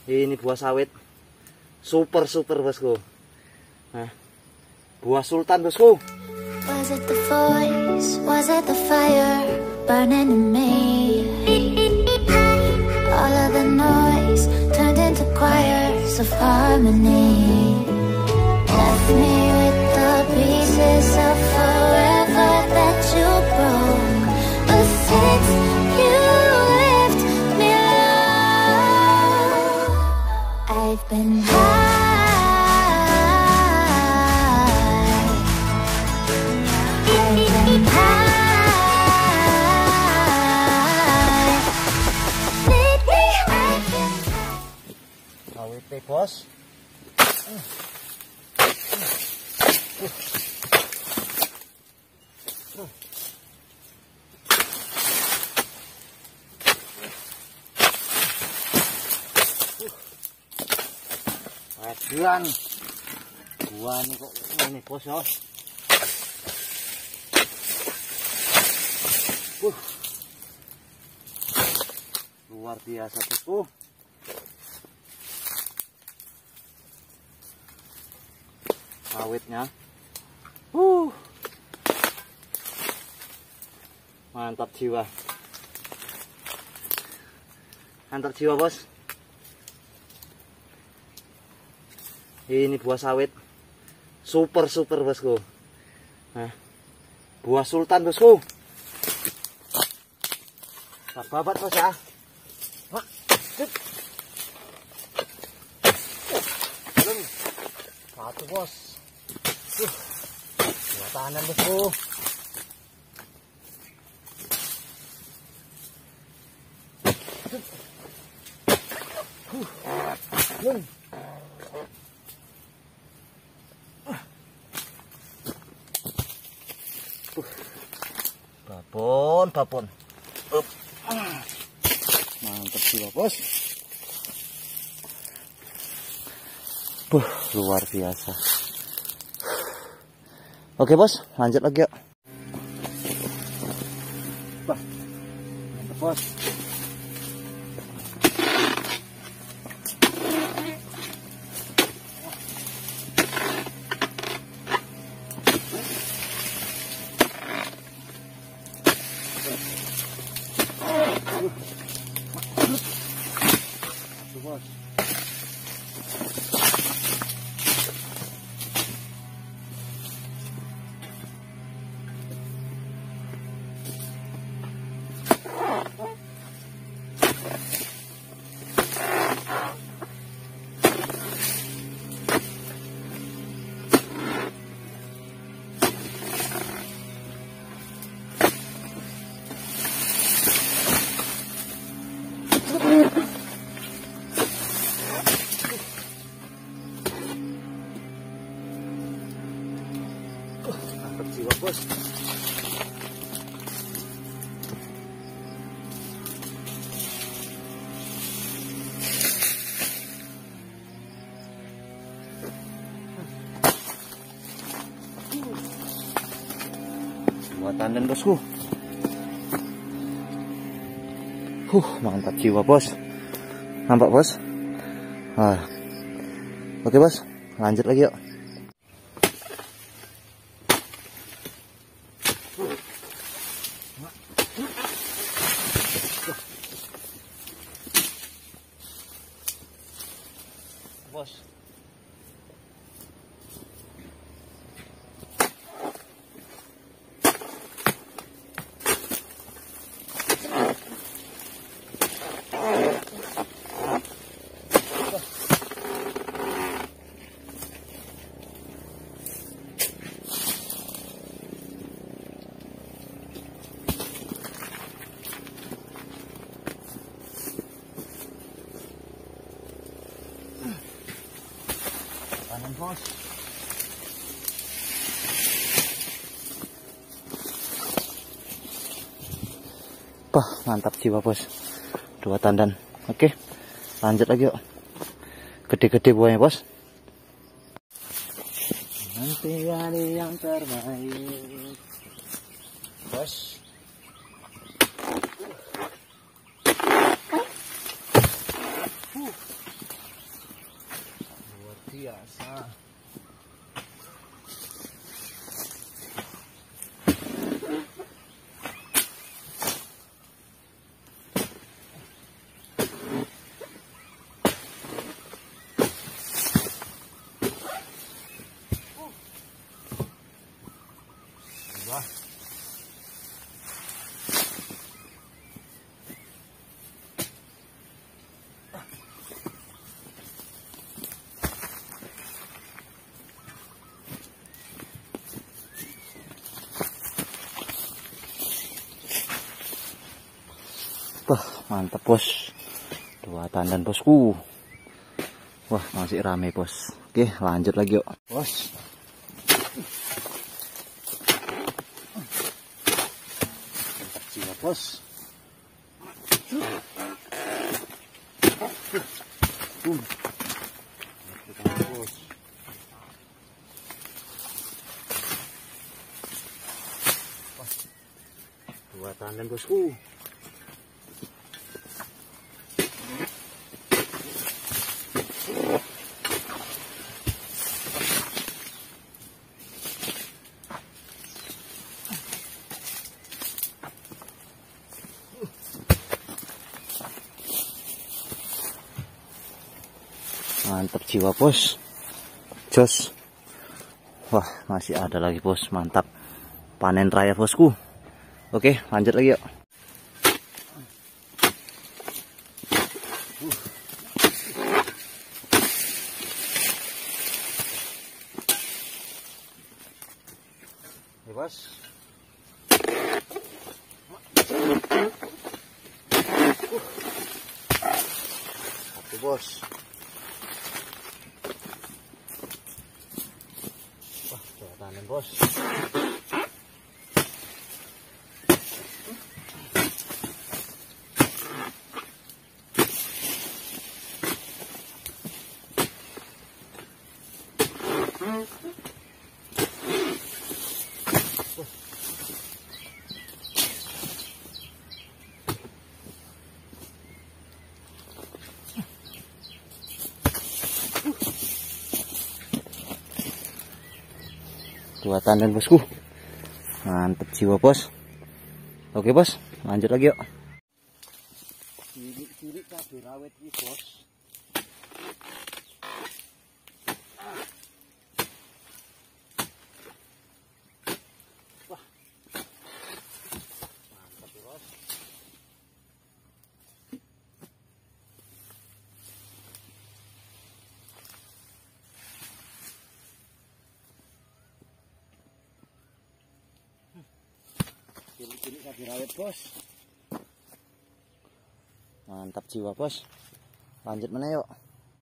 Ini buah sawit super bosku. Nah, buah sultan bosku. Was it the voice? Was it the fire burning in me? All of the noise turned into choirs of harmony. Left me with the pieces of forever that you broke. But since you left me alone, I've been high. Sawit bos. Aduan. Buah ini kok ini bos ya. Luar biasa bosku. Sawitnya. Mantap jiwa. Mantap jiwa bos. Ini buah sawit super bosku. Nah, buah sultan bosku. Babat bos ya. Wah, belum satu bos. Dua tahanan bosku. Babon. Mantap jiwa bos. Luar biasa. Oke bos, lanjut lagi yuk. Mantap bos. Bos. Mantap jiwa bos. Dua tandan bosku. Mantap jiwa bos. Nampak bos. Oke bos, lanjut lagi yuk. Bos. Kanan bos. Mantap jiwa bos. Dua tandan. Oke, lanjut lagi yuk. Gede-gede buahnya bos. Nanti hari yang terbaik bos. biasa. Wah. Wah, mantap bos. 2 tandan bosku. Wah, masih rame bos. Oke, lanjut lagi yuk bos. Mantap jiwa bos. Bos. 2 tandan bosku. Mantap jiwa bos. Jos. Wah, masih ada lagi bos. Mantap. Panen raya bosku. Oke, lanjut lagi yuk. Nih bos. Satu bos. Wah, 2 tandan bos. Dua tandan bosku. Mantap jiwa bos. Oke bos, lanjut lagi yuk. Cilik-cilik cabai rawit ini bos. Wah, mantap ya bos. Cilik-cilik cabai rawit bos. Mantap jiwa bos. Lanjut mana yuk.